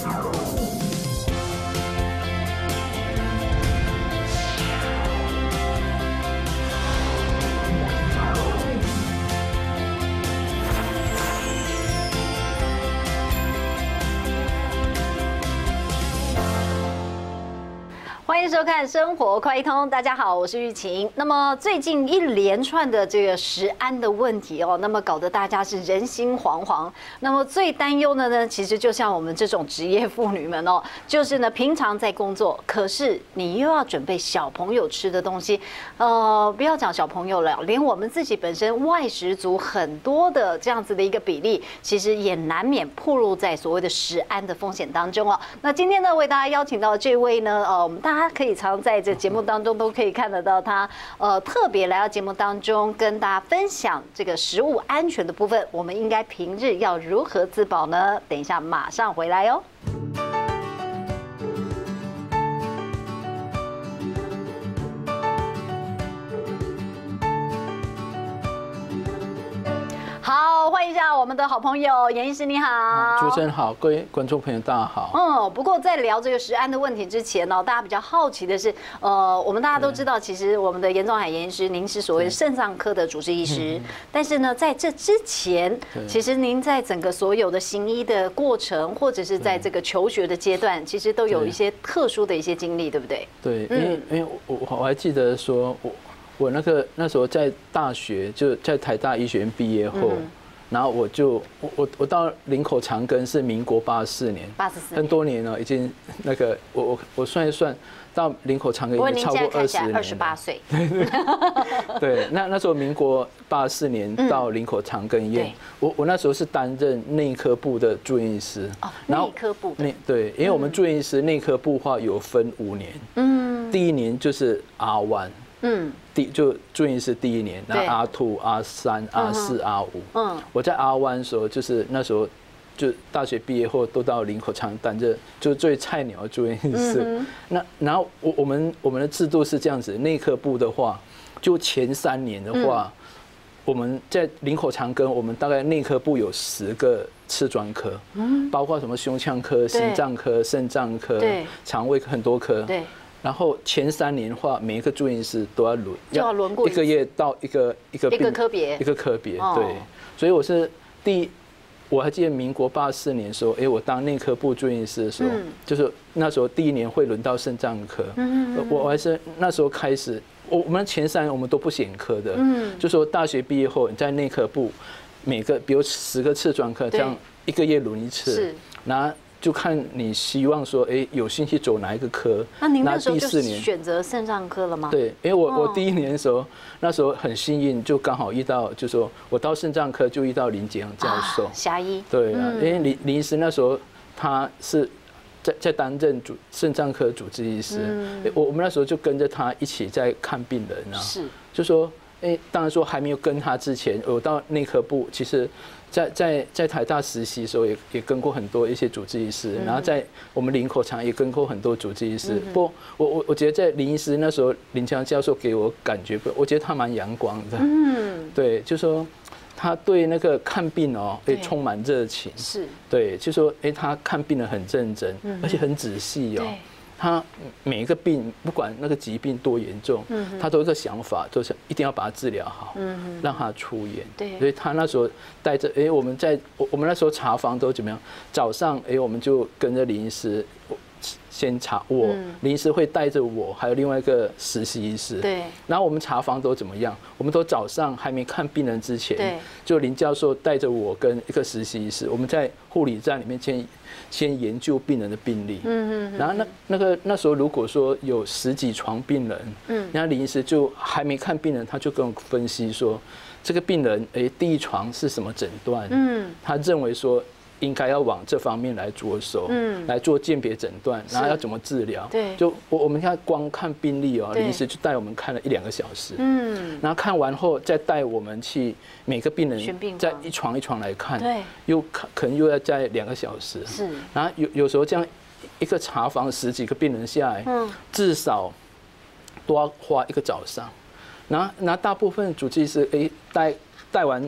欢迎收看《生活快一通》，大家好，我是玉琴。那么最近一连串的这个食安的问题哦，那么搞得大家是人心惶惶。那么最担忧的呢，其实就像我们这种职业妇女们哦，就是呢平常在工作，可是你又要准备小朋友吃的东西，不要讲小朋友了，连我们自己本身外食族很多的这样子的一个比例，其实也难免暴露在所谓的食安的风险当中哦。那今天呢，为大家邀请到这位呢，我们大家可以常在这节目当中都可以看得到他，特别来到节目当中跟大家分享这个食物安全的部分，我们应该平日要如何自保呢？等一下马上回来哦。好，欢迎一下我们的好朋友严医师，你好。 主持人好，各位观众朋友大家好。 不过在聊这个食安的问题之前呢，大家比较好奇的是，我们大家都知道，其实我们的严宗海严医师，您是所谓的肾脏科的主治医师，但是呢，在这之前，其实您在整个所有的行医的过程，或者是在这个求学的阶段，其实都有一些特殊的一些经历，对不对？ 对，因为我还记得说我那时候在大学就在台大医学院毕业后，然后我到林口长庚是民国84年，很多年了，已经那个我算一算，到林口长庚已经超过20年 ，28岁。 对，那时候民国84年到林口长庚医院，我那时候是担任内科部的住院医师。 哦，内科部。 对，因为我们住院医师内科部的话有分5年，第1年就是 R1。就住院医师第1年，然后 R2、R3、R4、R5。我在 R1 的时候，就是那时候就大学毕业后都到林口长担任就是最菜鸟的住院医师。然后我们的制度是这样子，内科部的话，就前3年的话，我们在林口长庚，我们大概内科部有10个次专科，包括什么胸腔科、心脏科、肾脏科、肠胃科很多科。然后前3年的话，每一个住院医师都要轮， 要轮过 1个月到一个科别， 对，所以我是我还记得民国84年的时候，我当内科部住院医师的时候，就是那时候第1年会轮到肾脏科，我还是那时候开始，我们前3年我们都不选科的，就说大学毕业后你在内科部每个比如10个次专科，这样1个月轮1次，然后就看你希望说，有兴趣走哪一个科？ 那您那时候就选择肾脏科了吗？ 对，因为我第1年的时候，那时候很幸运，就刚好遇到，就说我到肾脏科就遇到林杰阳教授， 侠医。 对啊，因为林医师那时候他是在担任肾脏科主治医师，我们那时候就跟着他一起在看病人啊，就说，当然说还没有跟他之前，我到内科部其实。在台大实习的时候也跟过很多一些主治医师，然后在我们林口长也跟过很多主治医师。不过我觉得在林医师那时候，林强教授给我感觉，我觉得他蛮阳光的。对，就说他对那个看病充满热情。是。对，就说他看病人很认真，而且很仔细哦。他每一个病，不管那个疾病多严重，他都有一个想法，就是一定要把它治疗好，让他出院。对，所以他那时候带着，我们那时候查房都怎么样？早上，我们就跟着林医师先查，林医师会带着我，还有另外一个实习医师。对。然后我们查房都怎么样？我们都早上还没看病人之前，就林教授带着我跟一个实习医师，我们在护理站里面先研究病人的病历，然后那时候如果说有10几床病人，然后林医师就还没看病人，他就跟我分析说，这个病人第1床是什么诊断，他认为说应该要往这方面来着手，来做鉴别诊断，然后要怎么治疗。对，就我们看光看病历林医师就带我们看了1、2个小时，然后看完后再带我们去每个病人再一床一床来看，对，可能又要再2个小时，是，然后有时候这样一个查房10几个病人下来，至少都要花1个早上，然后大部分主治医师带完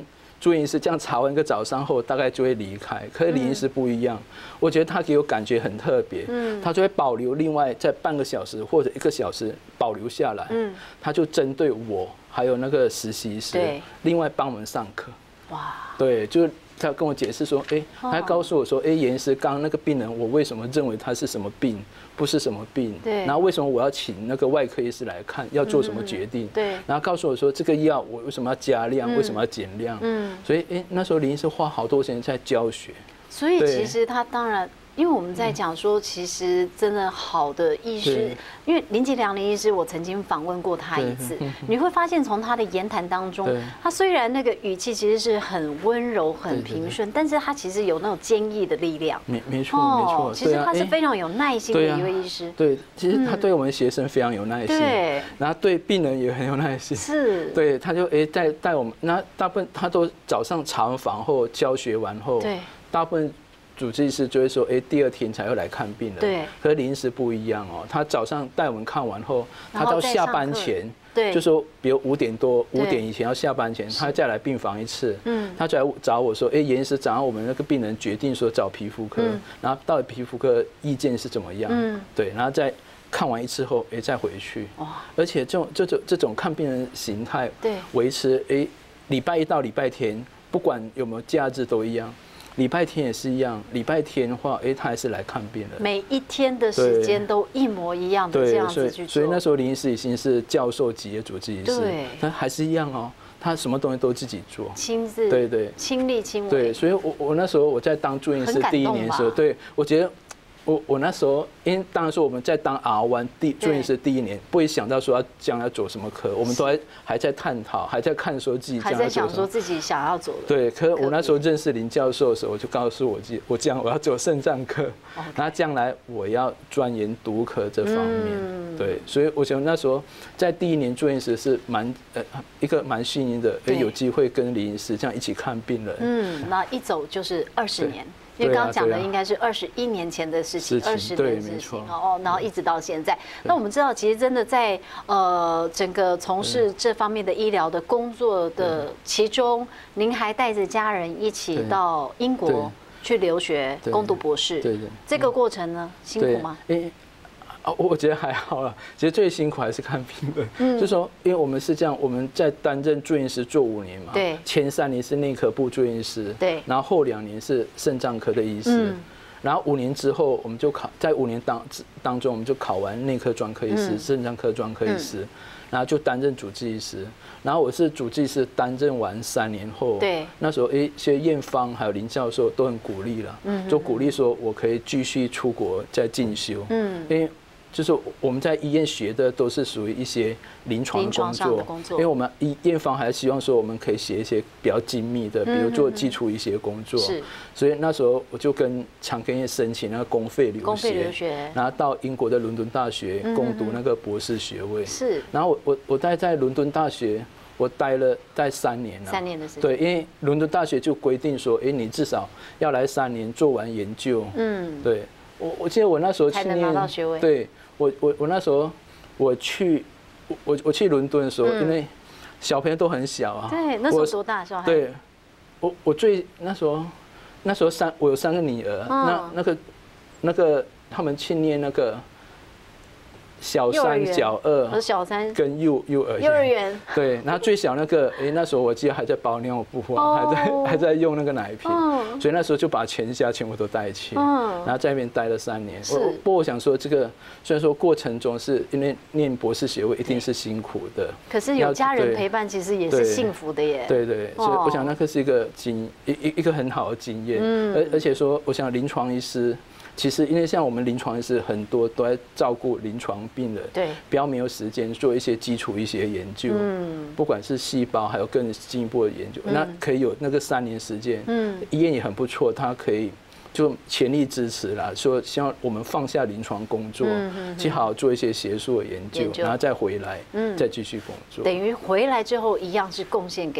住院医师这样查完一个早上后，大概就会离开。可是林医师不一样，我觉得他给我感觉很特别，他就会保留另外在半个小时或者1个小时保留下来，他就针对我还有那个实习医师，另外帮我们上课。哇，对，就是。他跟我解释说，他告诉我说，严医师，刚刚那个病人，我为什么认为他是什么病，不是什么病？对。然后为什么我要请那个外科医师来看，要做什么决定？对。然后告诉我说，这个药我为什么要加量，为什么要减量？所以，那时候林医师花好多时间在教学。 所以其实他当然。因为我们在讲说，其实真的好的医师，因为林吉良林医师，我曾经访问过他一次，你会发现从他的言谈当中，他虽然那个语气其实是很温柔、很平顺，但是他其实有那种坚毅的力量。 没错， 其实他是非常有耐心的一位医师。 对，其实他对我们学生非常有耐心，对，然后对病人也很有耐心。是，对，他就带我们，那大部分他都早上查完房后教学完后，对，大部分。主治医师就会说，第2天才会来看病人。对。可是林医师不一样哦，他早上带我们看完后，他到下班前，就说，比如5点多、5点以前要下班前，他再来病房一次。他就来找我说，严医师，早上我们那个病人决定说找皮肤科，然后到底皮肤科意见是怎么样？对，然后再看完一次后，再回去。哇。而且这种看病人形态，对，维持礼拜1到礼拜天，不管有没有假日都一样。礼拜天也是一样，礼拜天的话，他还是来看病人。每一天的时间都一模一样的这样子去做。所以那时候林医师已经是教授级的主治医师，但还是一样哦，他什么东西都自己做，亲自，对，亲力亲为。对，所以我那时候我在当住院医师第1年的时候，对我觉得。我那时候，因为当然说我们在当 R1住院医师第1年，不会想到说将来走什么科，我们都还在探讨，还在看说自己还在想说自己想要走的。对，可是我那时候认识林教授的时候，我就告诉我自己，我要走肾脏科，然后将来我要钻研毒科这方面。对，所以我想那时候在第1年住院医师是一个蛮幸运的，有机会跟林医师这样一起看病人。那一走就是20年。因为刚刚讲的应该是21年前的事情，20年的事情哦，然后一直到现在。那我们知道，其实真的在整个从事这方面的医疗的工作的其中，您还带着家人一起到英国去留学攻读博士。对，这个过程呢，辛苦吗？我觉得还好啦，其实最辛苦还是看病人。就说，因为我们是这样，我们在担任住院医师做5年嘛，对，前3年是内科部住院医师，对，然后后2年是肾脏科的医师，然后5年之后我们就在5年当中我们就考完内科专科医师、肾脏科专科医师，然后就担任主治医师。然后我是主治医师担任完3年后，对，那时候些验方还有林教授都很鼓励了，就鼓励说我可以继续出国再进修，因为。就是我们在医院学的都是属于一些临床工作，因为我们验方还是希望说我们可以写一些比较精密的，比如做基础医学工作。所以那时候我就跟长庚医院申请那个公费留学，然后到英国的伦敦大学攻读那个博士学位。是，然后我在伦敦大学。我待3年了，3年的时间。对，因为伦敦大学就规定说，你至少要来3年做完研究。对，我记得我那时候去念，对。我那时候我去伦敦的时候，因为小朋友都很小啊。对，那时候多大小孩？对，我那时候我有3个女儿，那个他们去念那个。小3、小2和小3跟幼儿园，对，然后最小那个，那时候我记得还在包尿布啊，还在用那个奶瓶，所以那时候就把全家全部都带去，然后在那边待了3年。不过我想说，这个虽然说过程中是因为念博士学位一定是辛苦的，可是有家人陪伴，其实也是幸福的耶。对，所以我想那个是一个很好的经验，而且说，我想临床医师。其实，因为像我们临床医师很多都在照顾临床病人，对，比较没有时间做一些基础医学研究，不管是细胞还有更进一步的研究，那可以有那个3年时间，医院也很不错，它可以就全力支持啦，说希望我们放下临床工作，去好好做一些学术的研究，然后再回来，再继续工作。等于回来之后一样是贡献给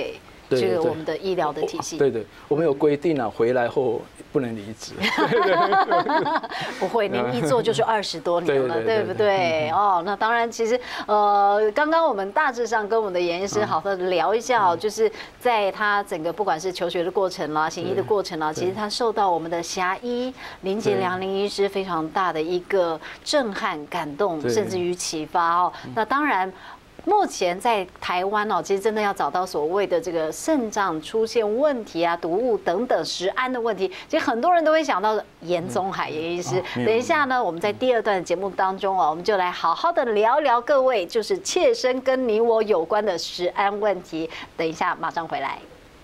这个我们的医疗的体系。 对对，我们有规定啊，回来后不能离职。 不会，您一做就是20多年了，对不对？哦，那当然，其实刚刚我们大致上跟我们的严医师好好的聊一下哦，就是在他整个不管是求学的过程啦、行医的过程啦，其实他受到我们的侠医林杰良林医师非常大的一个震撼、感动，甚至于启发哦。那当然。目前在台湾哦，其实真的要找到所谓的这个肾脏出现问题啊、毒物等等食安的问题，其实很多人都会想到严宗海严医师。等一下呢，我们在第2段的节目当中哦，我们就来好好的聊聊各位就是切身跟你我有关的食安问题。等一下马上回来。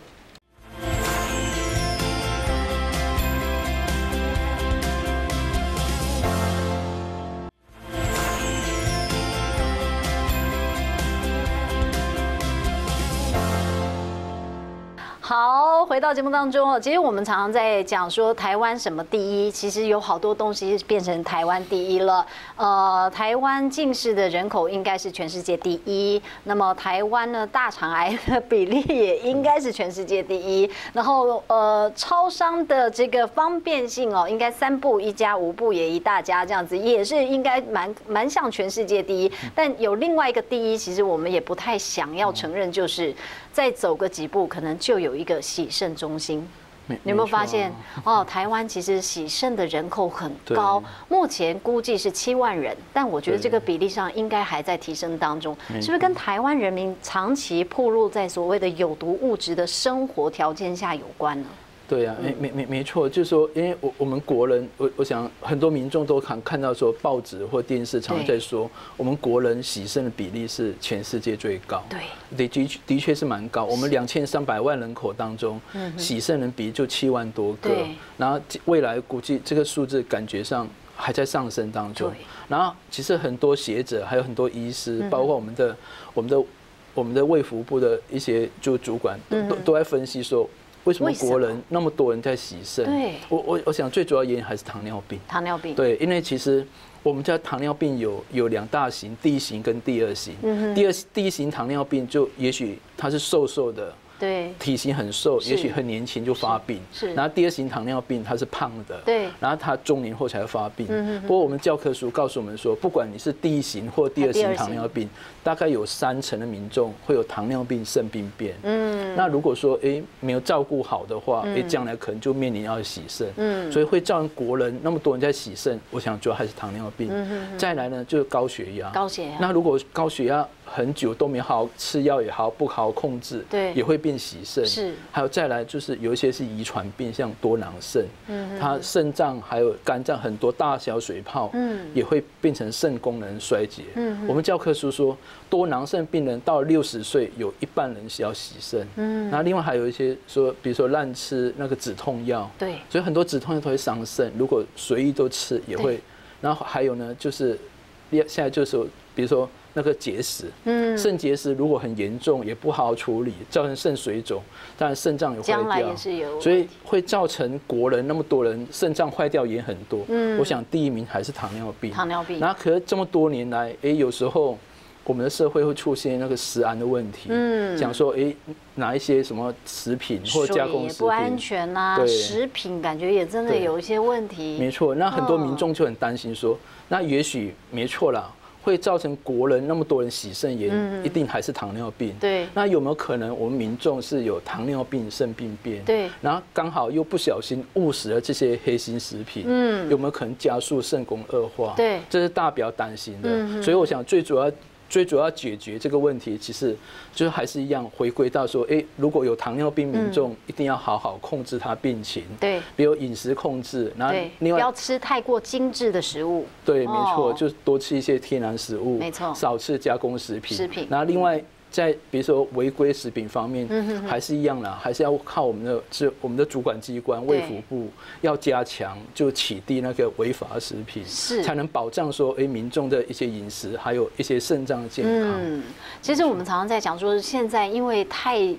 好，回到节目当中哦，其实我们常常在讲说台湾什么第一，其实有好多东西变成台湾第一了。台湾近视的人口应该是全世界第一，那么台湾呢大肠癌的比例也应该是全世界第一。然后超商的这个方便性哦，应该3步1家，5步也一大家这样子，也是应该蛮像全世界第一。但有另外一个第一，其实我们也不太想要承认，就是再走个几步，可能就有一个洗肾中心。你有没有发现哦？台湾其实洗肾的人口很高，目前估计是7万人，但我觉得这个比例上应该还在提升当中，是不是跟台湾人民长期暴露在所谓的有毒物质的生活条件下有关呢？ 对啊，没错，就是说，因为我们国人，我想很多民众都看到说报纸或电视常常在说，我们国人洗肾的比例是全世界最高。对，的确是蛮高。我们2300万人口当中，洗肾人比例就7万多个，然后未来估计这个数字感觉上还在上升当中。然后其实很多学者还有很多医师，包括我们的卫福部的一些就主管都在分析说。为什么国人那么多人在洗肾？对，我想最主要原因还是糖尿病。糖尿病，对，因为其实我们家糖尿病有2大型，第1型跟第2型。第1型糖尿病就也许它是瘦的。对，体型很瘦，也许很年轻就发病。是，然后第2型糖尿病它是胖的，对，然后它中年后才会发病。不过我们教科书告诉我们说，不管你是第1型或第2型糖尿病，大概有30%的民众会有糖尿病肾病变。那如果说没有照顾好的话，将来可能就面临要洗肾。所以会造成国人那么多人在洗肾，我想主要还是糖尿病。再来呢就是高血压。那如果高血压很久都没好好吃药也好，不好好控制，对，也会变洗肾。是，还有再来就是有一些是遗传病，像多囊肾，它肾脏还有肝脏很多大小水泡，也会变成肾功能衰竭。我们教科书说，多囊肾病人到60岁，有1半人是要洗肾。那另外还有一些说，比如说滥吃那个止痛药，对，所以很多止痛药都会伤肾，如果随意都吃也会。然后还有呢，就是现在就是比如说。那个结石，肾结石如果很严重，也不好好处理，造成肾水肿，当然肾脏也坏掉，所以会造成国人那么多人肾脏坏掉也很多。我想第1名还是糖尿病。然后可是这么多年来，有时候我们的社会会出现那个食安的问题，讲说哪一些什么食品或加工食品不安全啊，食品感觉也真的有一些问题。没错，那很多民众就很担心说，那也许没错啦。会造成国人那么多人洗肾炎，一定还是糖尿病。对，那有没有可能我们民众是有糖尿病肾病变？对，然后刚好又不小心误食了这些黑心食品，有没有可能加速肾功恶化？对，这是大表担心的。所以我想最主要解决这个问题，其实就是还是一样回归到说，如果有糖尿病民众，一定要好好控制他病情。对，比如饮食控制，然后另外不要吃太过精致的食物。对，没错，就多吃一些天然食物，没错，少吃加工食品。然后另外。在比如说违规食品方面，还是一样啦，还是要靠我们的主管机关卫福部要加强，就起缔那个违法食品，才能保障说民众的一些饮食，还有一些肾脏的健康。其实我们常常在讲说，现在因为太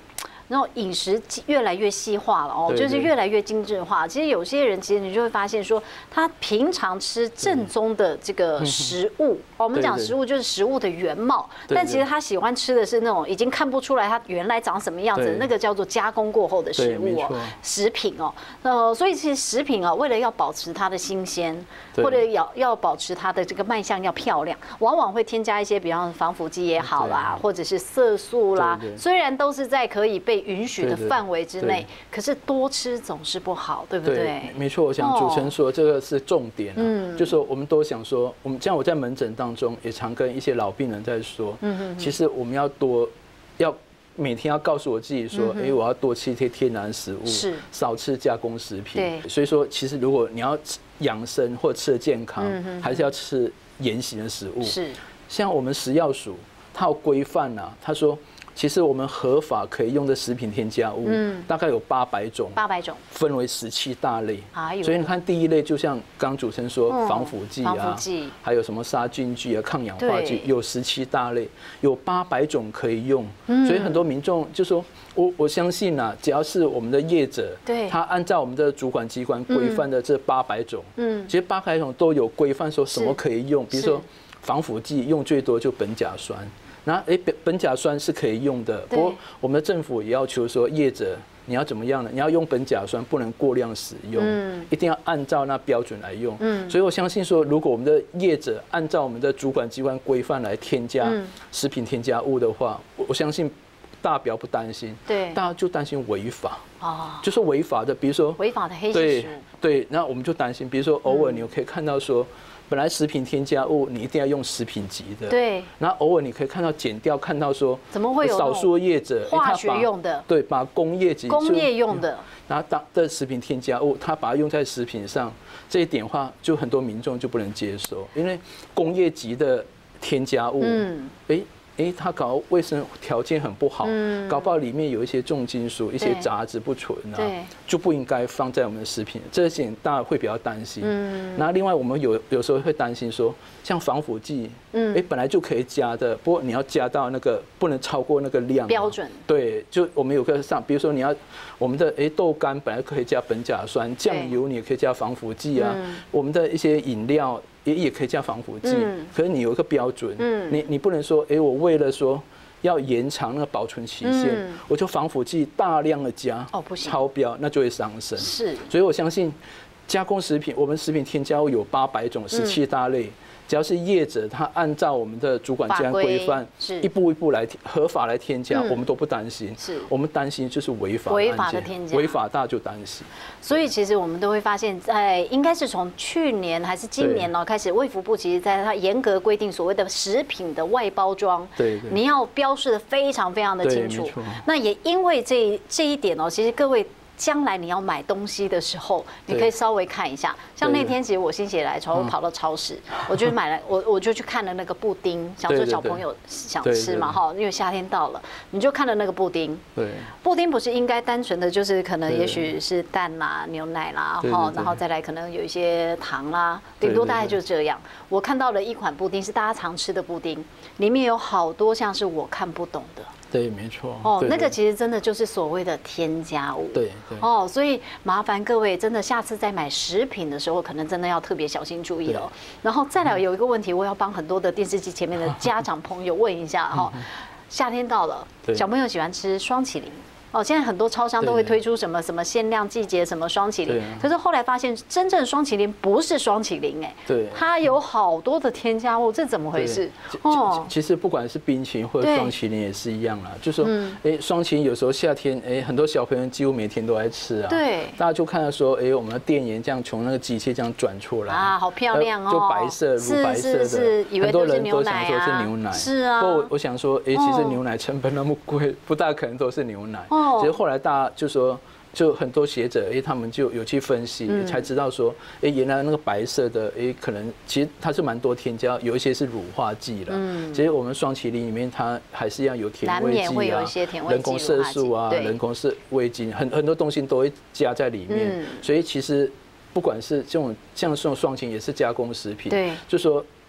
然后饮食越来越细化了哦，就是越来越精致化。其实有些人其实你就会发现说，他平常吃正宗的这个食物，我们讲食物就是食物的原貌，但其实他喜欢吃的是那种已经看不出来它原来长什么样子，那个叫做加工过后的食物哦，食品哦。所以其实食品啊，为了要保持它的新鲜，或者要保持它的这个卖相要漂亮，往往会添加一些，比方防腐剂也好啦，或者是色素啦。虽然都是在可以被允许的范围之内，可是多吃总是不好，对不对？ 没错，我想主持人说这个是重点啊，就说我们都想说，像我在门诊当中也常跟一些老病人在说，其实我们要每天要告诉我自己说，我要多吃一些天然食物，少吃加工食品。所以说，其实如果你要养生或者吃的健康，还是要吃原型的食物。是，像我们食药署，它有规范啊，他说，其实我们合法可以用的食品添加物，大概有800种，分为17大类。所以你看，第一类就像刚主持人说，防腐剂啊，还有什么杀菌剂啊、抗氧化剂，有17大类，有800种可以用。所以很多民众就说，我相信啊，只要是我们的业者，他按照我们的主管机关规范的这800种，其实800种都有规范说什么可以用，比如说防腐剂用最多就苯甲酸。那苯甲酸是可以用的，不过我们的政府也要求说，业者你要怎么样呢？你要用苯甲酸，不能过量使用，一定要按照那标准来用。所以我相信说，如果我们的业者按照我们的主管机关规范来添加食品添加物的话，我相信大家不要不担心，大家就担心违法就是违法的，比如说违法的黑食物， 对，那我们就担心，比如说偶尔你可以看到说。本来食品添加物你一定要用食品级的，然后偶尔你可以看到减掉，看到说怎么会有少数业者化学用的， 把工业用的， 然后的食品添加物，他把它用在食品上，这一点的话，就很多民众就不能接受，因为工业级的添加物，它搞卫生条件很不好，搞不好里面有一些重金属、一些杂质不纯啊，就不应该放在我们的食品。这点大家会比较担心。然后另外我们有时候会担心说，像防腐剂，本来就可以加的，不过你要加到那个不能超过那个量标准。 对，就我们有个比如说我们的豆干本来可以加苯甲酸，酱油你也可以加防腐剂啊，我们的一些饮料。也可以加防腐剂，可是你有一个标准，你不能说，我为了说要延长那个保存期限，我就防腐剂大量的加， 不行， 超标那就会伤身。 是， 所以我相信加工食品，我们食品添加物有800种，17大类。只要是业者，他按照我们的主管机关规范，一步一步来合法来添加，我们都不担心。我们担心就是违法的添加， 违法大家就担心。 所以其实我们都会发现，应该是从去年还是今年开始，卫福部其实在它严格规定所谓的食品的外包装，你要标示的非常非常的清楚。那也因为这一点其实各位。将来你要买东西的时候，你可以稍微看一下。像那天其实我心血来潮，我跑到超市，我就买了，我就去看了那个布丁，想说小朋友想吃嘛哈，因为夏天到了，你就看了那个布丁。布丁不是应该单纯的就是可能也许是蛋啦、牛奶啦，然后再来可能有一些糖啦，顶多大概就这样。我看到了一款布丁是大家常吃的布丁，里面有好多像是我看不懂的。 对，没错。 那个其实真的就是所谓的添加物。所以麻烦各位真的下次在买食品的时候，可能真的要特别小心注意了。然后再来有一个问题，我要帮很多的电视机前面的家长朋友问一下夏天到了，小朋友喜欢吃双麒麟。现在很多超商都会推出什么限量季节什么双麒麟，可是后来发现真正双麒麟不是双麒麟它有好多的添加物，这怎么回事？ 其实不管是冰淇淋或者双麒麟也是一样啦，就说双麒麟有时候夏天很多小朋友几乎每天都在吃啊，大家就看到说我们的电源这样从那个机器这样转出来啊，好漂亮就白色乳白色的，很多人都想说是牛奶， 是啊。 不过我想说其实牛奶成本那么贵，不大可能都是牛奶。其实后来大家就说，就很多学者他们就有去分析，才知道说原来那个白色的可能其实它是蛮多添加，有一些是乳化剂了。其实我们双麒麟里面它还是一样有甜味剂啊、人工色素啊、人工味精，很多东西都会加在里面。所以其实不管是这种像这种双麒麟也是加工食品，就说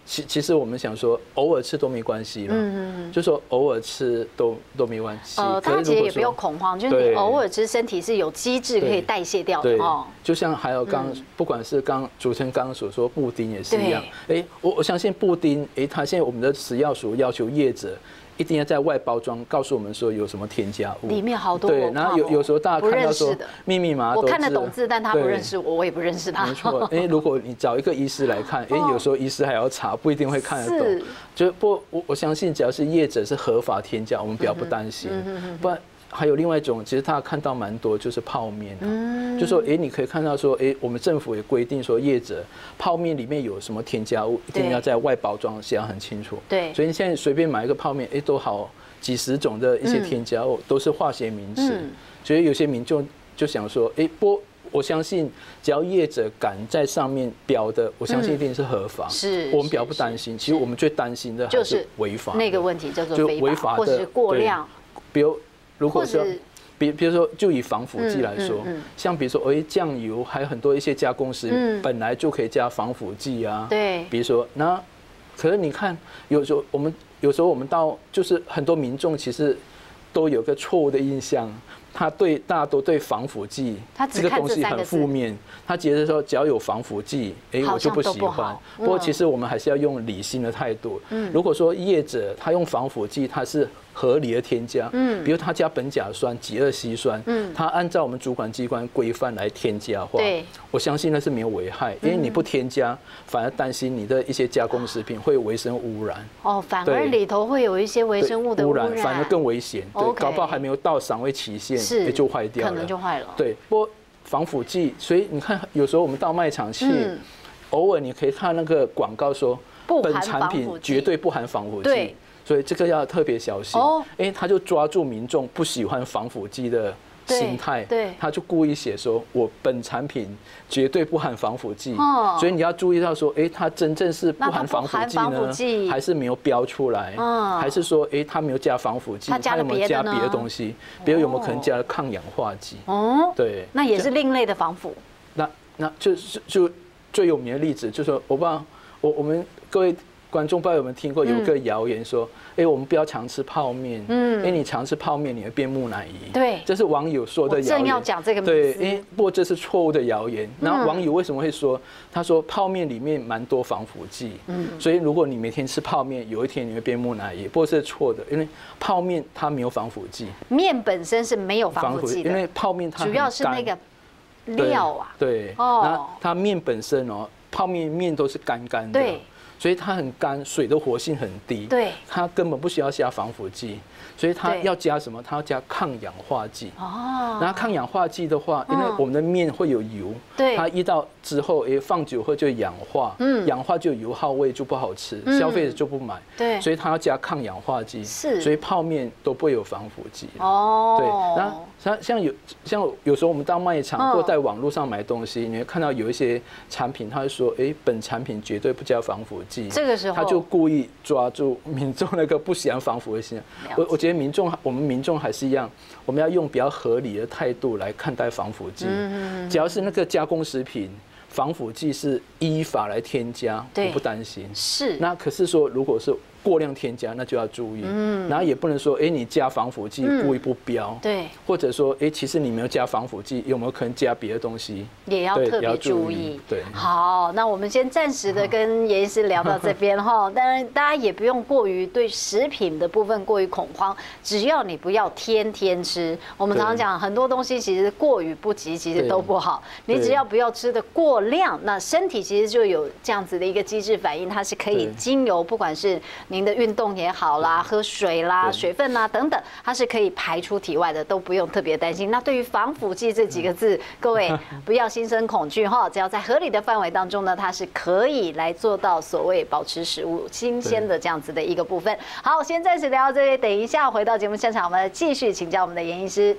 其实我们想说，偶尔吃都没关系了，就说偶尔吃都没关系。 大家其实也不用恐慌，就是你偶尔吃，身体是有机制可以代谢掉的哦。 就像还有不管是主持人刚刚所说，布丁也是一样。我相信布丁，它现在我们的食药署要求业者一定要在外包装告诉我们说有什么添加物， 里面好多对，然后有时候大家看到说密密麻麻， 我看得懂字，但他不认识我，我也不认识他。 没错，如果你找一个医师来看，有时候医师还要查，不一定会看得懂。就我相信，只要是业者是合法添加，我们比较不担心。不然还有另外一种，其实大家看到蛮多，就是泡面就说你可以看到说，我们政府也规定说，业者泡面里面有什么添加物，一定要在外包装写得很清楚。 对， 所以你现在随便买一个泡面，都好几十种的一些添加物，都是化学名词。所以有些民众就想说，我相信只要业者敢在上面标的，我相信一定是合法。 是， 我们比较不担心。其实我们最担心的还是违法那个问题，叫做违法或是过量。 比如如果说，比如说就以防腐剂来说，像比如说酱油，还有很多一些加工食品本来就可以加防腐剂啊。 对。 比如说那，可是你看，有时候我们到就是很多民众其实都有个错误的印象。大家都对防腐剂这个东西很负面，他觉得说只要有防腐剂，我就不喜欢。不过其实我们还是要用理性的态度。如果说业者他用防腐剂，他是合理的添加，比如他加苯甲酸、己二烯酸，他按照我们主管机关规范来添加的话，我相信那是没有危害，因为你不添加，反而担心你的一些加工食品会有微生物污染。 反而里头会有一些微生物的污染， 反而更危险。对，搞不好还没有到赏味期限。就坏掉了， 可能就坏了。 对，不过防腐剂，所以你看，有时候我们到卖场去，偶尔你可以看那个广告说，本产品绝对不含防腐剂。对，所以这个要特别小心。他就抓住民众不喜欢防腐剂的心态，他就故意写说，我本产品绝对不含防腐剂，所以你要注意到说，它真正是不含防腐剂呢，还是没有标出来，还是说，它没有加防腐剂，它有没有加别的东西？比如有没有可能加了抗氧化剂？对， 那也是另类的防腐。 那就最有名的例子，就是说我不知道我们各位观众不知道有没有听过有个谣言说，我们不要常吃泡面，你常吃泡面你会变木乃伊。对，这是网友说的谣言。 正要讲这个名字。 对，不过这是错误的谣言。然后网友为什么会说？他说泡面里面蛮多防腐剂，所以如果你每天吃泡面，有一天你会变木乃伊。不过这是错的，因为泡面它没有防腐剂， 面本身是没有防腐剂的， 因为泡面它主要是那个料啊。 对，那它面本身泡面都是干干的。对。所以它很干，水的活性很低，对，它根本不需要加防腐剂，所以它要加什么？它要加抗氧化剂。然后抗氧化剂的话，因为我们的面会有油，对，它一到之后，放久后就氧化，氧化就有油耗味，就不好吃，消费者就不买，对，所以它要加抗氧化剂，是，所以泡面都不会有防腐剂。对，然后像有时候我们到卖场或在网络上买东西，你会看到有一些产品，他会说，本产品绝对不加防腐剂。 这个时候他就故意抓住民众那个不喜欢防腐的心。我觉得我们民众还是一样，我们要用比较合理的态度来看待防腐剂。只要是那个加工食品，防腐剂是依法来添加，我不担心。是。那可是说，如果是过量添加，那就要注意。然后也不能说，你加防腐剂故意不标，对，或者说，其实你没有加防腐剂，有没有可能加别的东西， 也要特别注意。 对， 好，那我们先暂时的跟严医师聊到这边哈。当然，大家也不用过于对食品的部分过于恐慌，只要你不要天天吃。我们常常讲，很多东西其实过于不及，其实都不好。你只要不要吃的过量，那身体其实就有这样子的一个机制反应，它是可以经由不管是您的运动也好啦，喝水啦、水分啦等等，它是可以排出体外的，都不用特别担心。那对于防腐剂这几个字，各位不要心生恐惧哈，只要在合理的范围当中呢，它是可以来做到所谓保持食物新鲜的这样子的一个部分。好，先暂时聊到这里，等一下回到节目现场，我们继续请教我们的严医师。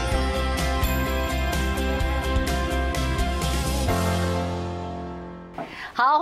好，欢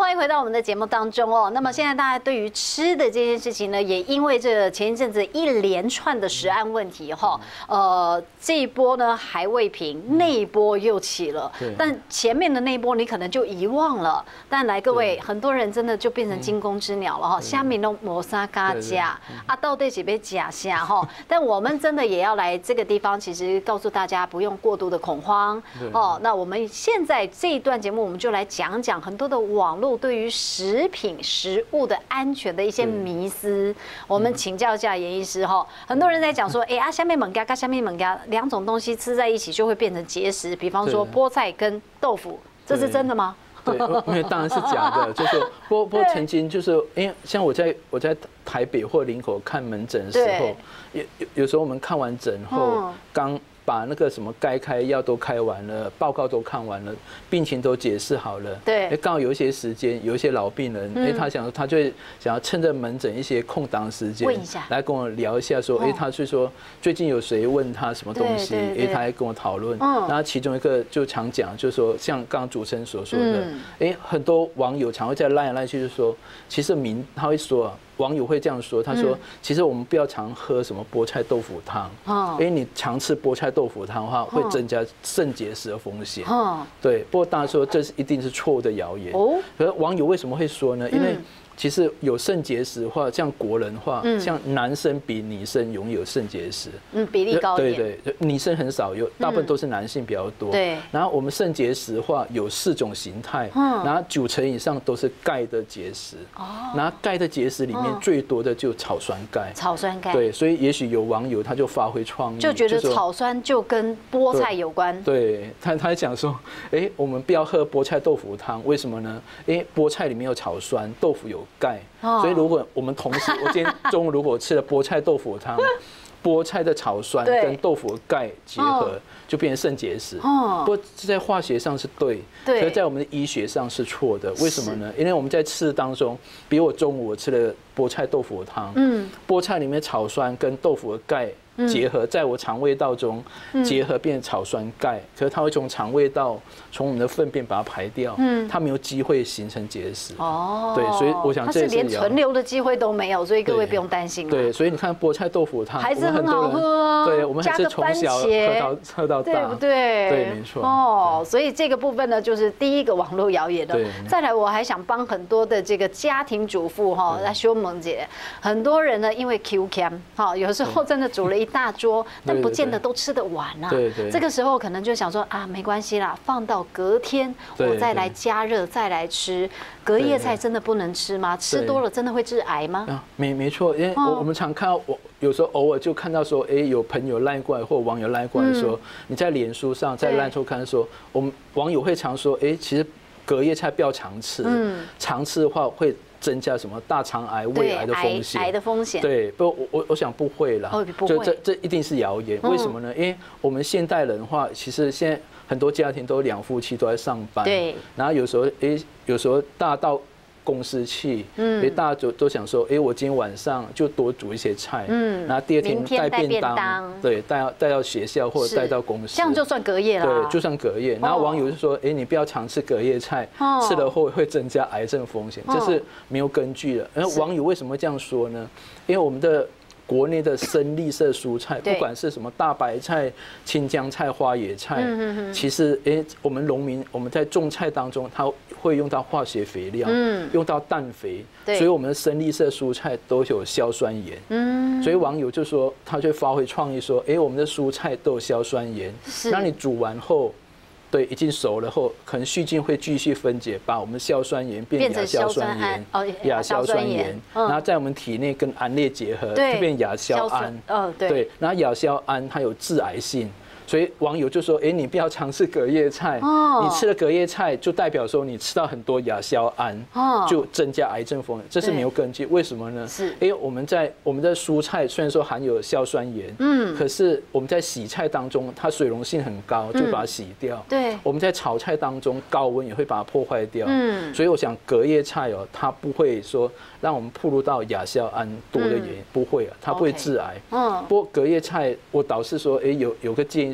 欢迎回到我们的节目当中哦。那么现在大家对于吃的这件事情呢，也因为这前一阵子一连串的食安问题哈，这一波呢还未平，那一波又起了。但前面的那一波你可能就遗忘了。但来各位，很多人真的就变成惊弓之鸟了哈。下面都磨砂嘎加啊，到底是被假下哈？但我们真的也要来这个地方，其实告诉大家不用过度的恐慌哦。那我们现在这一段节目，我们就来讲讲很多的网络对于食品、食物的安全的一些迷思。我们请教一下严医师哈。很多人在讲说，下面猛嘎跟下面猛嘎两种东西吃在一起就会变成结石，比方说菠菜跟豆腐，这是真的吗？ 对，因为当然是假的，就是不过曾经就是因为像我在台北或林口看门诊的时候，有时候我们看完诊后刚把那个什么该开药都开完了，报告都看完了，病情都解释好了。对，刚好有一些时间，有一些老病人，他就想要趁着门诊一些空档时间，问一下，来跟我聊一下，说，他是说最近有谁问他什么东西，他还跟我讨论。然后其中一个就常讲，就是说像刚刚主持人所说的，很多网友常会在赖来赖去，就说，其实他会说。网友会这样说，他说：“其实我们不要常喝什么菠菜豆腐汤，因为你常吃菠菜豆腐汤的话，会增加肾结石的风险。对，不过当然说这一定是错误的谣言。可是网友为什么会说呢？因为其实有肾结石的话，像国人的话，像男生比女生拥有肾结石， 比例高一点。 对，女生很少有，大部分都是男性比较多。对。然后我们肾结石的话有4种形态，然后90%以上都是钙的结石。然后钙的结石里面最多的就草酸钙。草酸钙。对，所以也许有网友他就发挥创意， 就觉得草酸就跟菠菜有关。 对，他讲说，我们不要喝菠菜豆腐汤，为什么呢？菠菜里面有草酸，豆腐有钙，所以如果我们同时，我今天中午如果吃了菠菜豆腐汤，菠菜的草酸跟豆腐的钙结合，就变成肾结石。不过在化学上是对，可是在我们的医学上是错的。为什么呢？因为我们在吃当中，比如我中午我吃了菠菜豆腐汤，菠菜里面草酸跟豆腐的钙结合，在我肠胃道中结合变成草酸钙，可是它会从肠胃道从我们的粪便把它排掉，它没有机会形成结石。对，所以我想这是连存留的机会都没有，所以各位不用担心。 对，所以你看菠菜豆腐汤还是很好喝， 对，我们还是从小喝到大， 对不对？ 对，没错。 所以这个部分呢，就是第一个网络谣言的。再来，我还想帮很多的这个家庭主妇来修萌姐，很多人呢因为 QCam 有时候真的煮了一大桌，但不见得都吃得完啊。这个时候可能就想说没关系啦，放到隔天我再来加热再来吃。隔夜菜真的不能吃吗？吃多了真的会致癌吗？ 没错，因为我们常看到，我有时候偶尔就看到说，有朋友赖过来或网友赖过来说，你在脸书上在赖周刊说，我们网友会常说，其实隔夜菜不要常吃，常吃的话会增加什么大肠癌、胃癌的风险？ 癌的风险。 对，我想不会啦。这一定是谣言。为什么呢？因为我们现代人的话，其实现在很多家庭都2夫妻都在上班。对。然后有时候大家到公司去，大家都想说，我今天晚上就多煮一些菜，然后第二天带便当，对，带到学校或者带到公司， 这样就算隔夜了。 对，就算隔夜。然后网友就说，你不要常吃隔夜菜，吃了后会增加癌症风险，这是没有根据的。而网友为什么这样说呢？因为我们的国内的深绿色蔬菜，不管是什么大白菜、青江菜、花椰菜，其实我们农民我们在种菜当中，它会用到化学肥料，用到氮肥，所以我们的深绿色蔬菜都有硝酸盐。所以网友就说，他就发挥创意说，我们的蔬菜都有硝酸盐，让你煮完后。对，已经熟了后，可能细菌会继续分解，把我们硝酸盐变亚硝酸盐、亚硝酸盐，然后在我们体内跟胺类结合，就变亚硝胺。对，然后亚硝胺它有致癌性。所以网友就说：“你不要尝试隔夜菜，你吃了隔夜菜就代表说你吃到很多亚硝胺，就增加癌症风险，这是没有根据。为什么呢？因为我们的蔬菜虽然说含有硝酸盐，可是我们在洗菜当中它水溶性很高，就把它洗掉。对，我们在炒菜当中高温也会把它破坏掉。所以我想隔夜菜它不会说让我们暴露到亚硝胺多的盐，不会啊，它不会致癌。不过隔夜菜我导师说，有个建议。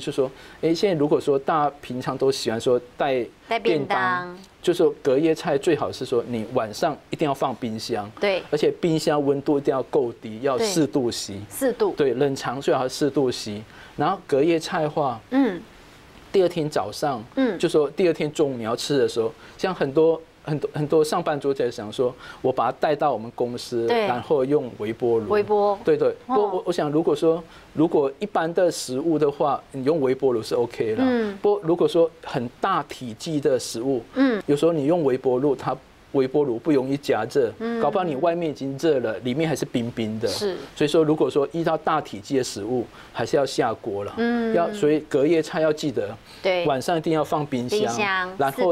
就说，现在如果说大家平常都喜欢说带便当，就是说隔夜菜最好是说你晚上一定要放冰箱， 对， 而且冰箱温度一定要够低，要4度C， 4度，对， 冷藏最好4度C。然后隔夜菜的话，第二天早上，就说第二天中午你要吃的时候，像很多上班族在想说，我把它带到我们公司，然后用微波炉。对。我想如果一般的食物的话，你用微波炉是 OK 了。不过如果说很大体积的食物，有时候你用微波炉，它微波炉不容易加热，搞不好你外面已经热了，里面还是冰冰的。是，所以说如果说遇到大体积的食物，还是要下锅了。所以隔夜菜要记得，对，晚上一定要放冰箱，然后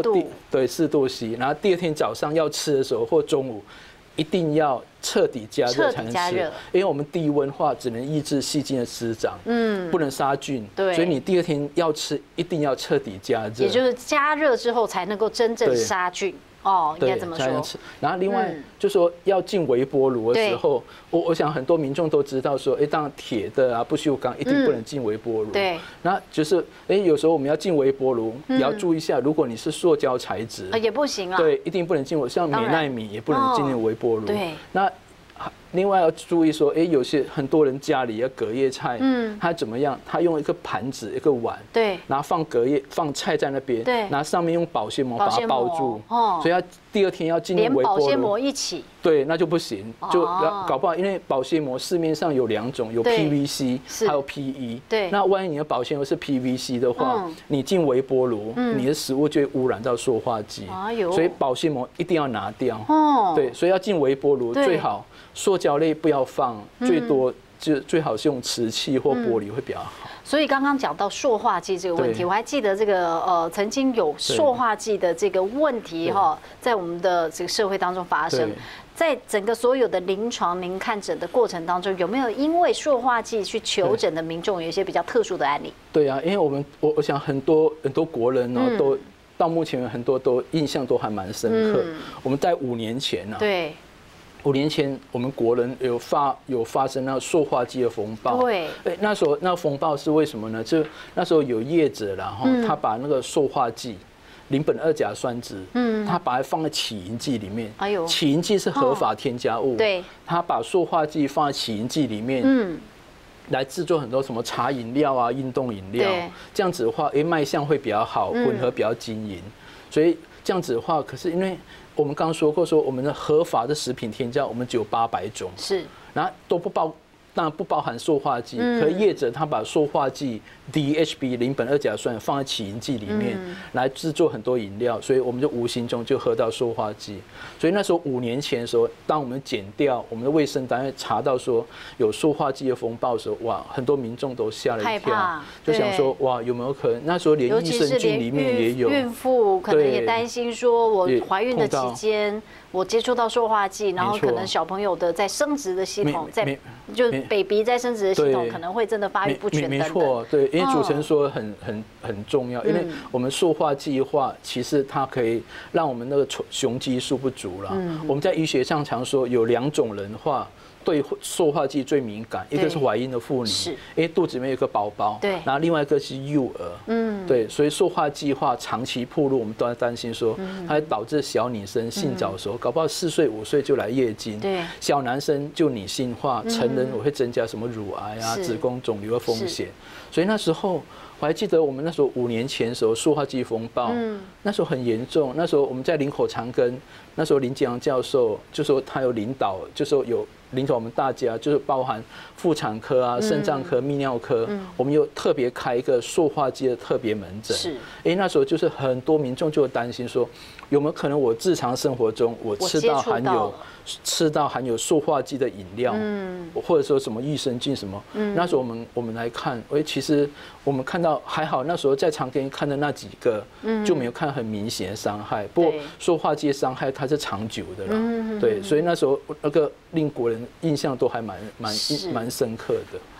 4度C，然后第二天早上要吃的时候或中午，一定要彻底加热才能吃，因为我们低温化只能抑制细菌的滋长，不能杀菌，所以你第二天要吃一定要彻底加热， 也就是加热之后才能够真正杀菌。应该怎么说？ 然后另外就说要进微波炉的时候，我想很多民众都知道说，当然铁的啊、不锈钢一定不能进微波炉。对。然后就是有时候我们要进微波炉，也要注意一下，如果你是塑胶材质，也不行啊。对，一定不能进。像美奈米也不能进入微波炉。对。那另外要注意说，有些很多人家里要隔夜菜，他怎么样？他用一个盘子、一个碗，对，然后放菜在那边，对，然后上面用保鲜膜把它包住，所以他第二天要进入微波炉，连保鲜膜一起，对，那就不行，就搞不好，因为保鲜膜市面上有2种，有 PVC 还有 PE， 对，那万一你的保鲜膜是 PVC 的话，你进微波炉，你的食物就会污染到塑化剂，所以保鲜膜一定要拿掉，对，所以要进微波炉最好。塑胶类不要放，最多就最好是用瓷器或玻璃会比较好。 所以刚刚讲到塑化剂这个问题，我还记得这个曾经有塑化剂的这个问题哈，在我们的这个社会当中发生。在整个所有的临床您看诊的过程当中，有没有因为塑化剂去求诊的民众有一些比较特殊的案例？对啊，因为我想很多国人呢都到目前很多都印象都还蛮深刻。我们在5年前呢，对。5年前，我们国人有发生那塑化剂的风暴。对，那时候那风暴是为什么呢？就那时候有业者啦，他把那个塑化剂邻苯二甲酸酯，他把它放在起云剂里面。哎呦，起云剂是合法添加物。对，他把塑化剂放在起云剂里面，来制作很多什么茶饮料啊、运动饮料。这样子的话，卖相会比较好，混合比较均匀。所以这样子的话，可是因为我们刚刚说过，说我们的合法的食品添加，我们只有800种，是，然后都当然不包含塑化剂，可业者他把塑化剂 DHB 邻苯二甲酸放在起云剂里面来制作很多饮料，所以我们就无形中就喝到塑化剂。所以那时候5年前的时候，当我们检调我们的卫生单位查到说有塑化剂的风暴的时候，哇，很多民众都吓了一跳，就想说哇，有没有可能？那时候连益生菌里面也有，孕妇可能也担心说，我怀孕的期间我接触到塑化剂，然后可能小朋友的在生殖的系统就 baby 在生殖的系统可能会真的发育不全等等。没错，对，因为主持人说很重要，因为我们塑化剂的话，其实它可以让我们那个雄激素不足了。我们在医学上常说有2种人的话对塑化剂最敏感，一个是怀孕的妇女，因为肚子里面有个宝宝，对，然后另外一个是幼儿，对，所以塑化剂的话长期暴露，我们都在担心说它会导致小女生性早熟，搞不好4岁5岁就来月经，对，小男生就女性化，成人我会增加什么乳癌啊、子宫肿瘤的风险，所以那时候。我还记得我们那时候5年前的时候，塑化剂风暴，那时候很严重。那时候我们在林口长庚，那时候林杰阳教授就说他有领导，就说有领导我们大家，就是包含妇产科啊、肾脏科、泌尿科，我们有特别开一个塑化剂的特别门诊。是，那时候就是很多民众就担心说，有没有可能我日常生活中我吃到含有塑化剂的饮料，或者说什么益生菌什么，那时候我们来看，其实我们看到还好，那时候在长庚看的那几个就没有看很明显的伤害，不过塑化剂的伤害它是长久的了，对，所以那时候那个令国人印象都还蛮深刻的。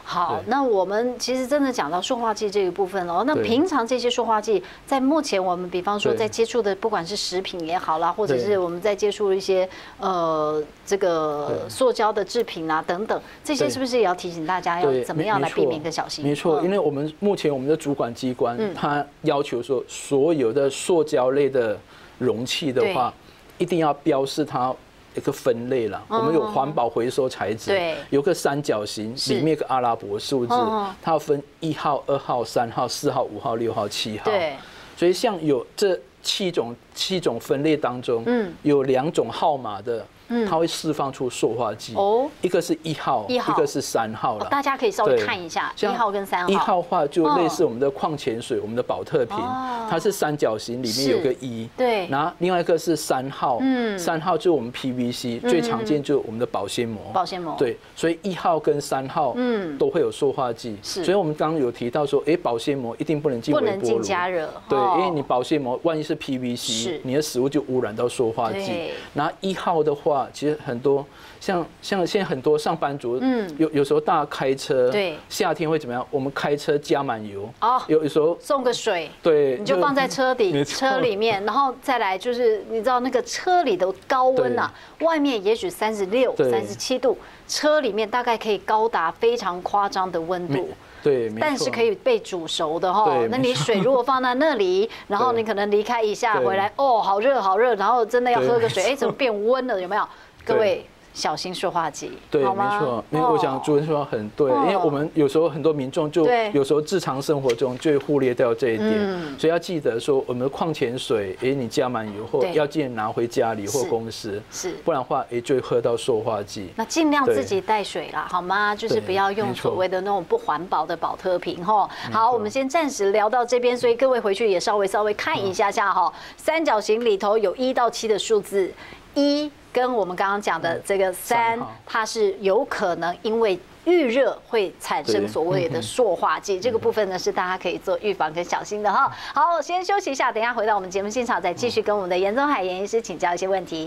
好，那我们其实真的讲到塑化剂这个部分哦。那平常这些塑化剂，在目前我们比方说在接触的，不管是食品也好啦，或者是我们在接触一些这个塑胶的制品啊等等，这些是不是也要提醒大家要怎么样来避免跟小心？ 没错，因为我们目前我们的主管机关，它要求说所有的塑胶类的容器的话，一定要标示它一个分类啦。我们有环保回收材质，有个三角形，里面有个阿拉伯数字，它要分1号、2号、3号、4号、5号、6号、7号。对，所以像有这7种分类当中，有2种号码的。它会释放出塑化剂，一个是1号，一个是3号了。 大家可以稍微看一下1号跟3号。1 号的话就类似我们的矿泉水，我们的保特瓶，它是三角形，里面有个1。对。然后另外一个是3号，3号就是我们 PVC 最常见就是我们的保鲜膜。 保鲜膜。对， 所以1号跟3号都会有塑化剂。是。所以我们刚刚有提到说，保鲜膜一定不能进微波炉，不能进加热。 对，因为你保鲜膜万一是 PVC， 你的食物就污染到塑化剂。然后1号的话。其实很多像现在很多上班族，有时候大家开车，对，夏天会怎么样？我们开车加满油，有时候送个水， 对， 你就放在车里面，然后再来就是你知道那个车里的高温啊，外面也许36、37度，车里面大概可以高达非常夸张的温度。 对， 但是可以被煮熟的哈。那你水如果放在那里，然后你可能离开一下回来，好热好热，然后真的要喝个水，怎么变温了？有没有？各位小心塑化剂， 对，没错。因为我想主任说很对，因为我们有时候很多民众就有时候日常生活中就会忽略掉这一点，所以要记得说我们的矿泉水，你加满油后要记得拿回家里或公司，不然的话就会喝到塑化剂。 那尽量自己带水啦，好吗？就是不要用所谓的那种不环保的保特瓶哈。好，我们先暂时聊到这边，所以各位回去也稍微看一下哈。三角形里头有1到7的数字，1。跟我们刚刚讲的这个3，它是有可能因为预热会产生所谓的塑化剂，这个部分呢是大家可以做预防跟小心的哈。好，先休息一下，等一下回到我们节目现场，再继续跟我们的严宗海严医师请教一些问题。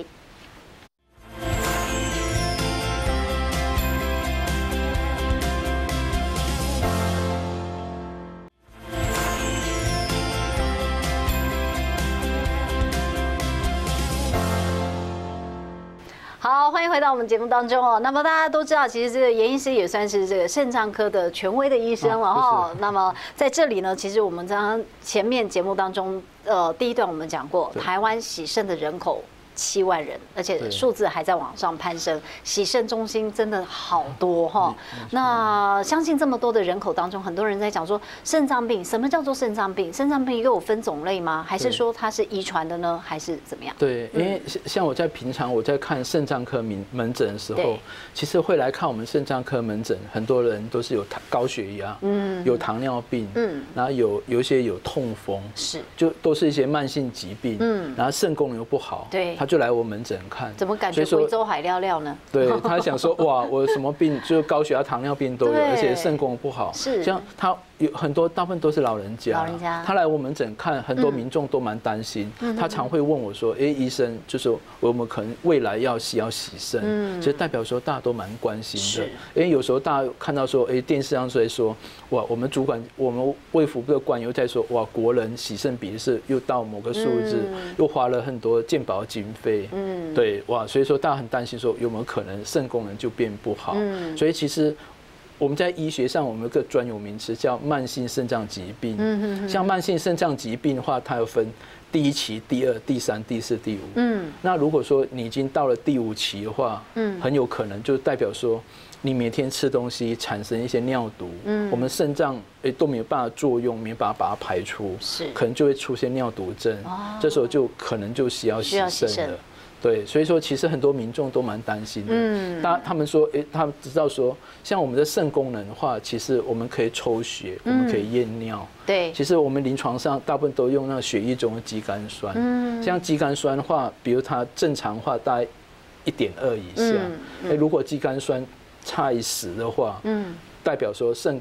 好，欢迎回到我们节目当中哦。那么大家都知道，其实这个严医师也算是这个肾脏科的权威的医生了哈。那么在这里呢，其实我们刚刚前面节目当中，第一段我们讲过，台湾洗肾的人口7万人，而且数字还在往上攀升，洗肾中心真的好多哈。那相信这么多的人口当中，很多人在讲说肾脏病，什么叫做肾脏病？肾脏病又有分种类吗？还是说它是遗传的呢？还是怎么样？ 对，因为像我在平常我在看肾脏科门诊的时候，其实会来看我们肾脏科门诊，很多人都是有高血压，有糖尿病，然后有一些有痛风，就都是一些慢性疾病，然后肾功能又不好，对。就来我门诊看， 怎么感觉贵州海料料呢？ 对，他想说哇，我什么病，就高血压、糖尿病都有，而且肾功能不好。是，像他有很多，大部分都是老人家。他来我门诊看，很多民众都蛮担心。他常会问我说：“医生，就是我们可能未来要洗肾，其实代表说大家都蛮关心的。因为有时候大家看到说，电视上在说，哇，我们主管，我们卫福部的官又在说，哇，国人洗肾比例是又到某个数字，又花了很多健保经费，对，哇，所以说大家很担心说有没有可能肾功能就变不好，所以其实我们在医学上我们有个专有名词叫慢性肾脏疾病，像慢性肾脏疾病的话，它有分第1期、第2、第3、第4、第5，那如果说你已经到了第5期的话，很有可能就代表说你每天吃东西产生一些尿毒，我们肾脏都没有办法作用，没有办法把它排出，可能就会出现尿毒症，这时候就可能就需要洗肾了。对，所以说其实很多民众都蛮担心的。他们说，他们知道说，像我们的肾功能的话，其实我们可以抽血，我们可以验尿。对，其实我们临床上大部分都用那个血液中的肌酐酸。像肌酐酸的话，比如它正常话大概1.2以下，如果肌酐酸差于10的话，代表说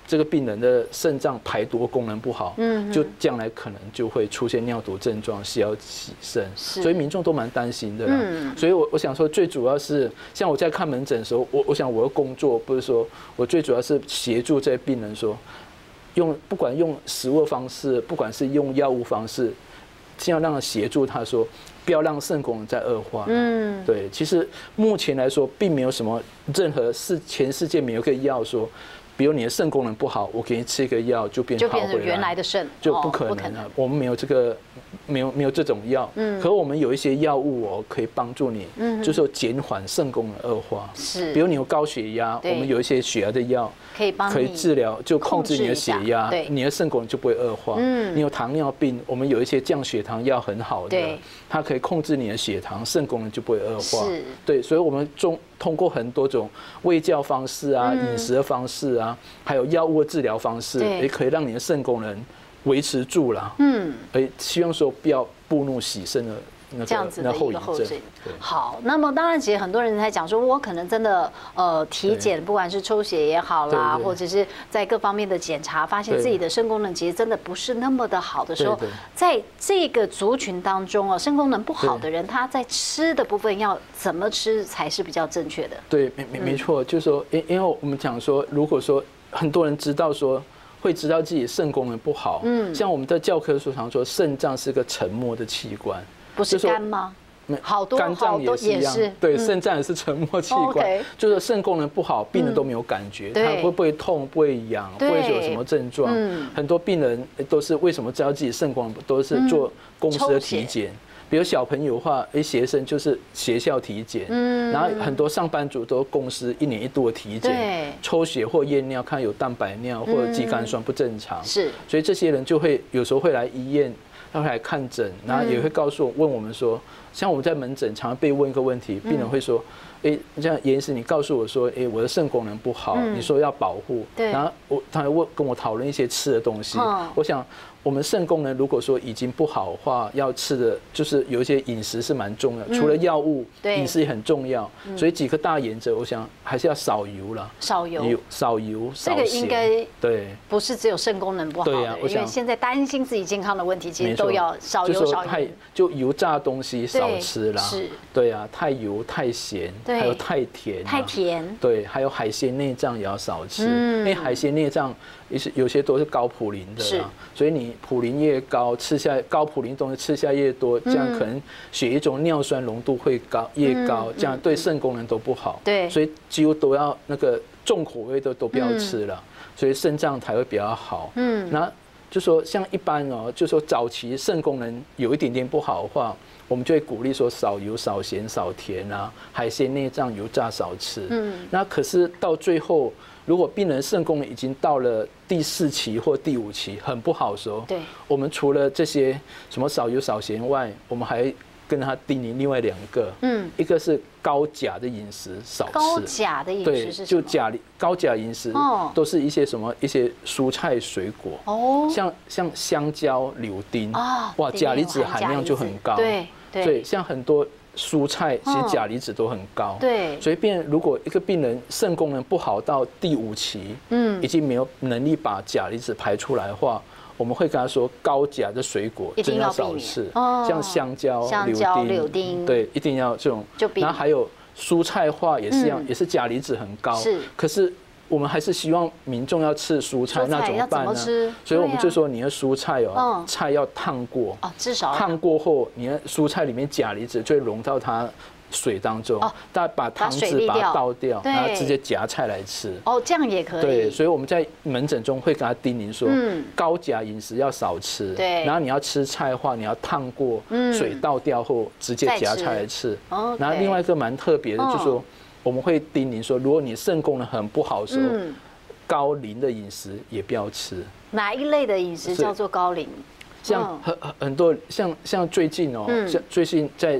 这个病人的肾脏排毒功能不好，就将来可能就会出现尿毒症状，需要洗肾，所以民众都蛮担心的啦。所以我想说，最主要是像我在看门诊的时候，我想我的工作不是说我最主要是协助这些病人说，不管用食物方式，不管是用药物方式，尽量让他协助他说，不要让肾功能再恶化。对，其实目前来说，并没有什么任何全世界没有一个药说。比如你的肾功能不好，我给你吃一个药就变好回来， 就变成原来的肾， 就不可能了。我们没有这个，没有这种药。可我们有一些药物可以帮助你，就是说减缓肾功能恶化。 是， 比如你有高血压，我们有一些血压的药可以治疗，就控制你的血压，你的肾功能就不会恶化。你有糖尿病，我们有一些降血糖药很好的，它可以控制你的血糖，肾功能就不会恶化。对，所以我们通过很多种卫教方式啊、饮食的方式啊，还有药物的治疗方式，也可以让你的肾功能维持住了。希望说不要步入洗肾的这样子的一个后症。好，那么当然，其实很多人在讲说，我可能真的体检，不管是抽血也好啦，或者是在各方面的检查，发现自己的肾功能其实真的不是那么的好的时候，在这个族群当中肾功能不好的人，他在吃的部分要怎么吃才是比较正确的？对， 没错，就是说，因为我们讲说，如果说很多人知道说。会知道自己肾功能不好，像我们在教科书常说，肾脏是个沉默的器官， 不是肝吗？好多肝脏也是一样，对，肾脏也是沉默器官，就是肾功能不好，病人都没有感觉，他会不会痛，不会痒，不会有什么症状。很多病人都是为什么知道自己肾功能都是做公司的体检。比如小朋友的话，学生就是学校体检，然后很多上班族都公司1年1度的体检，抽血或验尿看有蛋白尿或者肌酐酸不正常，所以这些人就会有时候会来医院，他会来看诊，然后也会问我们说，像我们在门诊常常被问一个问题，病人会说，这样严医师，你告诉我说，我的肾功能不好，你说要保护，然后他会跟我讨论一些吃的东西，我想。我们肾功能如果说已经不好的话，要吃的就是有一些饮食是蛮重要，除了药物，饮食也很重要。所以几个大原则，我想还是要少油啦，少油，少咸。 这个应该不是只有肾功能不好的，因为现在担心自己健康的问题，其实都要少油少盐。 就油炸东西少吃啦，对啊，太油太咸，还有太甜，对，还有海鲜内脏也要少吃，因为海鲜内脏有些都是高普林的啦，所以你普林越高，高普林东西吃下越多，这样可能血液中尿酸浓度会越高，这样对肾功能都不好。对，所以几乎都要那个重口味的都不要吃了，所以肾脏才会比较好。那就说像一般就说早期肾功能有一点点不好的话，我们就会鼓励说少油、少咸、少甜啊，海鲜内脏油炸少吃。那可是到最后。如果病人肾功能已经到了第4期或第5期很不好的时候，我们除了这些什么少油少咸外，我们还跟他叮咛另外2个，一个是高钾的饮食少吃， 高钾的饮食是什么？ 就高钾饮食都是一些蔬菜水果，像香蕉、柳丁，哇，钾离子含量就很高，对，像很多。蔬菜其实钾离子都很高，所以如果一个病人肾功能不好到第5期，已经没有能力把钾离子排出来的话，我们会跟他说高钾的水果真的要少吃，像香蕉、柳丁，对，一定要这种。然后还有蔬菜化也是一样，也是钾离子很高，可是。我们还是希望民众要吃蔬菜，那怎么办呢？所以我们就说你的蔬菜菜要烫过， 至少烫过后，你的蔬菜里面钾离子就会溶到它水当中，大家把汤汁把它倒掉，然后直接夹菜来吃。 这样也可以。 对，所以我们在门诊中会跟他叮咛说，高钾饮食要少吃，然后你要吃菜的话，你要烫过，水倒掉后直接夹菜来吃。然后另外一个蛮特别的，就是说。我们会叮咛说，如果你肾功能很不好的时候，高磷的饮食也不要吃。 哪一类的饮食叫做高磷？ 像很多像最近像最近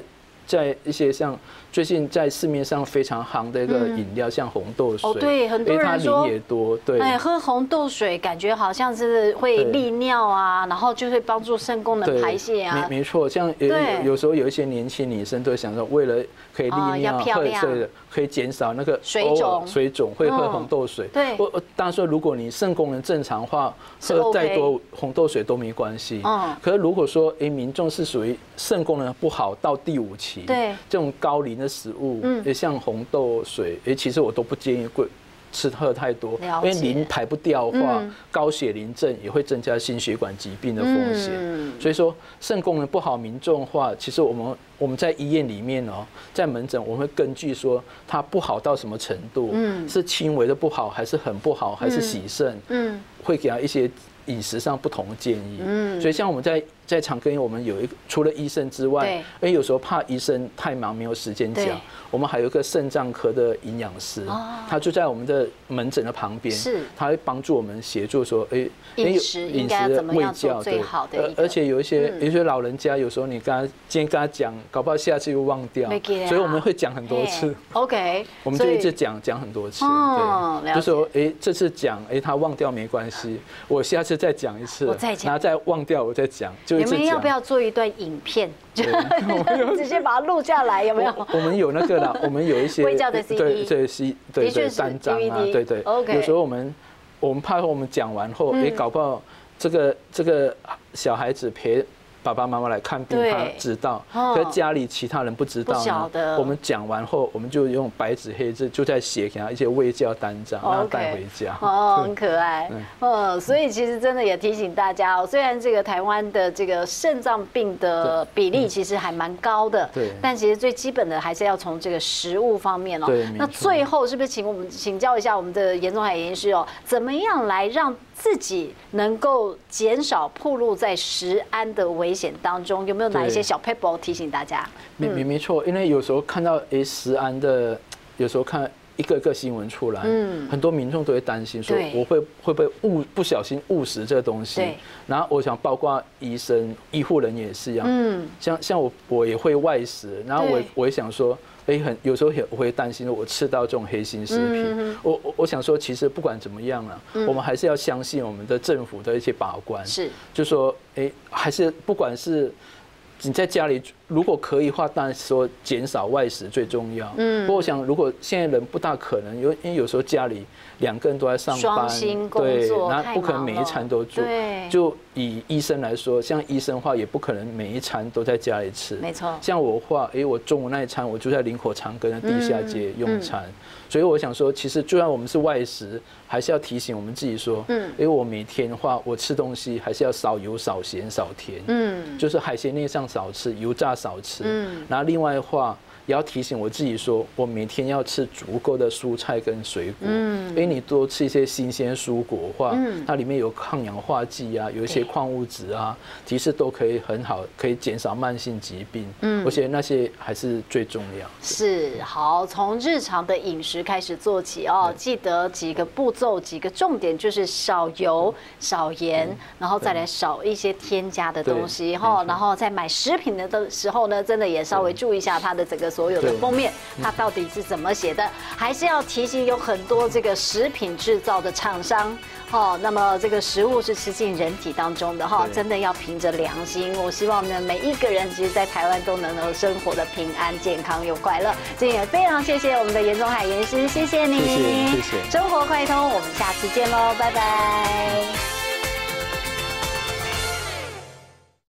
在一些像最近在市面上非常行的一个饮料，像红豆水， 对，很多人说它磷也多，对， 喝红豆水感觉好像是会利尿啊，然后就会帮助肾功能排泄啊。 没错，像有时候有一些年轻女生都会想说，为了可以利尿，可以减少那个水肿，会喝红豆水。对，当然说如果你肾功能正常化，喝再多红豆水都没关系。可是如果说民众是属于肾功能不好到第5期，对，这种高磷的食物，像红豆水，其实我都不建议喝太多，因为磷排不掉的话，高血磷症也会增加心血管疾病的风险。所以说肾功能不好民众的话，其实我们在医院里面在门诊我们会根据说它不好到什么程度，是轻微的不好，还是很不好，还是洗肾，会给他一些饮食上不同的建议。所以像我们在长庚，我们有除了医生之外，有时候怕医生太忙没有时间讲，我们还有一个肾脏科的营养师，他就在我们的门诊的旁边，他会帮助我们协助说， 饮食应该怎么样做最好的。 而且有一些老人家，有时候你今天跟他讲，搞不好下次又忘掉，所以我们会讲很多次。 OK， 我们就一直讲很多次，对，就说这次讲他忘掉没关系，我下次再讲一次，然后再忘掉我再讲。 你们要不要做一段影片，就直接把它录下来？有没有？ 我们有那个啦，我们有一些卫教的 CD， 对单张啊，对。有时候我们怕我们讲完后，搞不好这个小孩子陪爸爸妈妈来看病，他知道，可是家里其他人不知道呢。我们讲完后，我们就用白纸黑字就在写给他一些卫教单张，让他带回家。 很可爱。所以其实真的也提醒大家虽然这个台湾的这个肾脏病的比例其实还蛮高的，但其实最基本的还是要从这个食物方面那最后是不是请教一下我们的严宗海医师怎么样来让自己能够减少暴露在食安的危险当中？有没有哪一些小 paper 提醒大家？ 没错，因为有时候看到食安的，有时候看一个个新闻出来，很多民众都会担心说，我会不会不小心误食这个东西？然后我想，包括医生、医护人员也是一样，像我也会外食，然后我也想说。有时候我会担心我吃到这种黑心食品。我想说，其实不管怎么样了，我们还是要相信我们的政府的一些把关。就说还是不管是你在家里，如果可以的话，当然说减少外食最重要。不过我想，如果现在人不大可能，因为有时候家里2个人都在上班，对，然后不可能每一餐都做。就以医生来说，像医生的话，也不可能每一餐都在家里吃。 没错。像我的话，我中午那一餐我就在林口长庚的地下街用餐。所以我想说，其实就算我们是外食，还是要提醒我们自己说，我每天的话，我吃东西还是要少油、少咸、少甜，就是海鲜类上少吃，油炸少吃，然后另外的话。也要提醒我自己说，我每天要吃足够的蔬菜跟水果。你多吃一些新鲜蔬果的话，它里面有抗氧化剂啊，有一些矿物质啊，其实都可以很好，可以减少慢性疾病。而且那些还是最重要。 是好，从日常的饮食开始做起记得几个步骤，几个重点就是少油、少盐，然后再来少一些添加的东西然后在买食品的时候呢，真的也稍微注意一下它的整个所有的封面，它到底是怎么写的？还是要提醒有很多这个食品制造的厂商，那么这个食物是吃进人体当中的真的要凭着良心。我希望呢，每一个人其实，在台湾都能够生活的平安、健康又快乐。今天也非常谢谢我们的严宗海严师，谢谢你， 谢谢。 生活快通，我们下次见喽，拜拜。